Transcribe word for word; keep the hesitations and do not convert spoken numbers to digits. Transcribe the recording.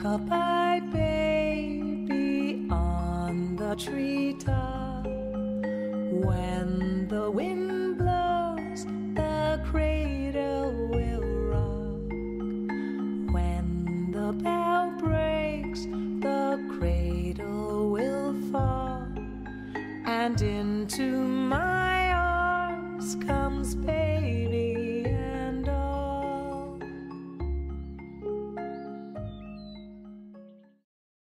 Rock-a-bye baby on the treetop. When the wind blows, the cradle will rock. When the bell breaks, the cradle will fall, and into my arms comes baby.